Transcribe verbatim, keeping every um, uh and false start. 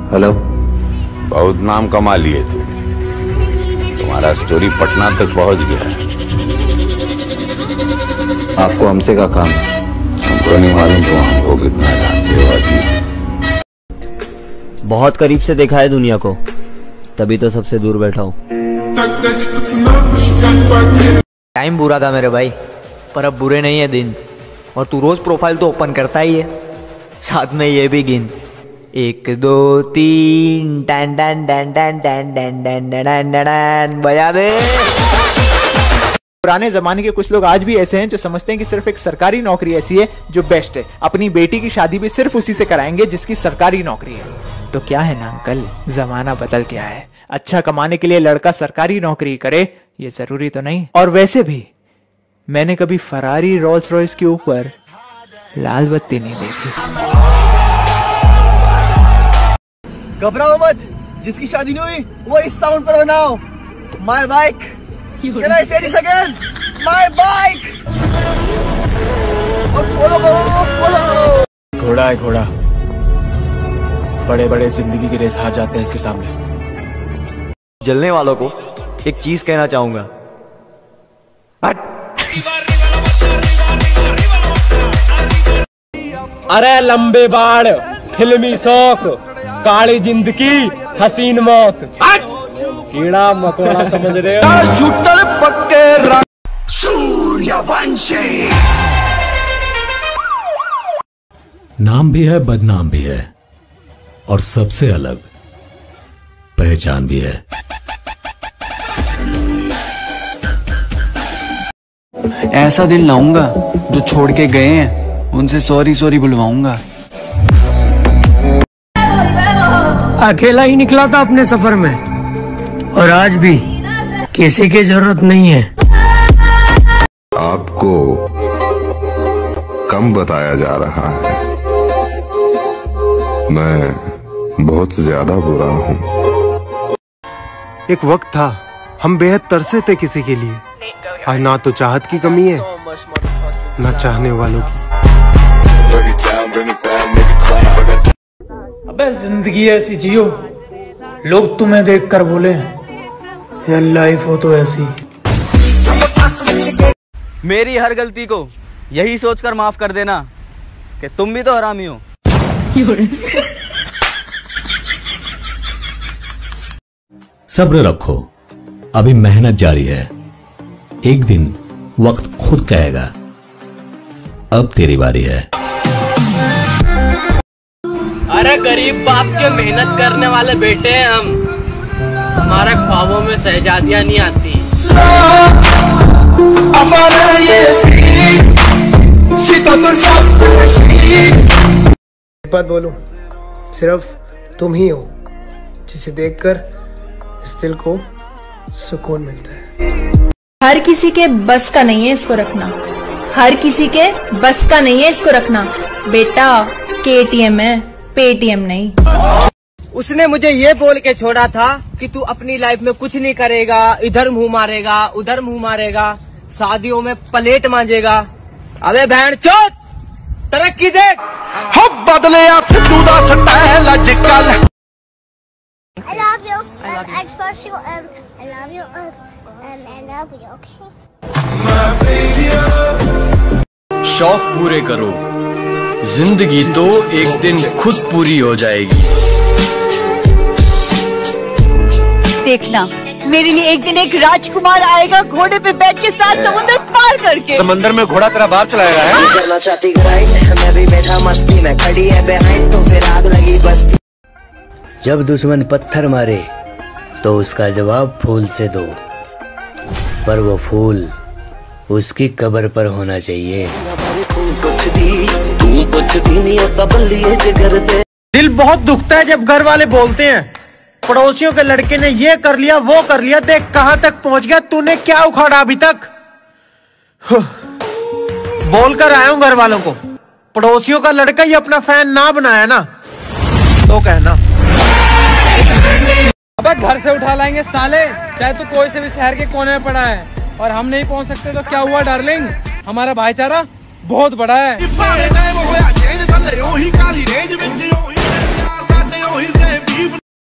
Hello. बहुत नाम कमा लिए तुम, तुम्हारा स्टोरी पटना तक पहुंच गया है। आपको हमसे का काम है? हमको नहीं मालूम तुम हमको कितना जानते हो अजीब। बहुत करीब से देखा है दुनिया को, तभी तो सबसे दूर बैठा हूँ। टाइम बुरा था मेरे भाई, पर अब बुरे नहीं है दिन। और तू रोज प्रोफाइल तो ओपन करता ही है, साथ में ये भी गिन। एक दो तीन टन टन टन टन टन टन टन टन टन बजा दे। पुराने जमाने के कुछ लोग आज भी ऐसे हैं जो समझते हैं कि सिर्फ एक सरकारी नौकरी ऐसी है जो बेस्ट है, अपनी बेटी की शादी भी सिर्फ उसी से कराएंगे जिसकी सरकारी नौकरी है। तो क्या है ना अंकल, जमाना बदल गया है। अच्छा कमाने के लिए लड़का सरकारी नौकरी करे ये जरूरी तो नहीं। और वैसे भी मैंने कभी फरारी रोल्स रॉयस के ऊपर लाल बत्ती नहीं देखी। घबराओ मत, जिसकी शादी नहीं हुई वो इस साउंड पर बनाओ। My bike, can I say this again? My bike. Follow करो, फॉलो करो। घोड़ा है घोड़ा, बड़े बड़े जिंदगी की रेस हार जाते हैं इसके सामने। जलने वालों को एक चीज कहना चाहूंगा, अरे लंबे बाढ़, फिल्मी शौक, काली जिंदगी, हसीन मौत, कीड़ा मकोड़ा समझ रहे हो? पक्के सूर्यवंशी। नाम भी है, बदनाम भी है, और सबसे अलग पहचान भी है। ऐसा दिल लाऊंगा जो छोड़ के गए हैं उनसे सॉरी सॉरी बुलवाऊंगा। अकेला ही निकला था अपने सफर में, और आज भी किसी की जरूरत नहीं है। आपको कम बताया जा रहा है, मैं बहुत ज्यादा बुरा हूँ। एक वक्त था हम बेहद तरसे थे किसी के लिए, आज ना तो चाहत की कमी है ना चाहने वालों की। अबे जिंदगी ऐसी जियो, लोग तुम्हें देखकर बोले यार लाइफ हो तो ऐसी। मेरी हर गलती को यही सोचकर माफ कर देना कि तुम भी तो हरामी हो। सब्र रखो, अभी मेहनत जारी है। एक दिन वक्त खुद कहेगा अब तेरी बारी है। अरे गरीब बाप के मेहनत करने वाले बेटे हैं हम, हमारे ख्वाबों में शहजादियां नहीं आती। एक बात बोलूं, सिर्फ तुम ही हो जिसे देखकर इस दिल को सुकून मिलता है। हर किसी के बस का नहीं है इसको रखना, हर किसी के बस का नहीं है इसको रखना। बेटा केटीएम है, पेटीएम नहीं। उसने मुझे ये बोल के छोड़ा था कि तू अपनी लाइफ में कुछ नहीं करेगा, इधर मुंह मारेगा उधर मुंह मारेगा, शादियों में प्लेट मांजेगा। अबे बहन चोद, तरक्की देख। हो बदले स्टाइल आजकल। I love you. I love you. And first you, um, I love you. Um, um, I love you. Okay. शौक पूरे करो, जिंदगी तो एक दिन खुद पूरी हो जाएगी। देखना, मेरे लिए एक दिन एक राजकुमार आएगा घोड़े पे बैठ के साथ समुद्र पार करके। समंदर में घोड़ा तेरा बाप चलाएगा है? करना चाहती ग्राइंड, मैं भी बैठा मस्ती में, खड़ी है बिहाइंड तो फिर आग लगी बस्ती। जब दुश्मन पत्थर मारे तो उसका जवाब फूल से दो, पर वो फूल उसकी कब्र पर होना चाहिए। दिल बहुत दुखता है जब घर वाले बोलते हैं पड़ोसियों के लड़के ने ये कर लिया वो कर लिया, देख कहां तक पहुंच गया, तूने क्या उखाड़ा अभी तक। बोलकर आया हूं घर वालों को, पड़ोसियों का लड़का ही अपना फैन ना बनाया ना तो कहना। अबे घर से उठा लाएंगे साले, चाहे तू कोई से भी शहर के कोने में पड़ा है, और हम नहीं पहुंच सकते तो क्या हुआ डार्लिंग, हमारा भाईचारा बहुत बड़ा है।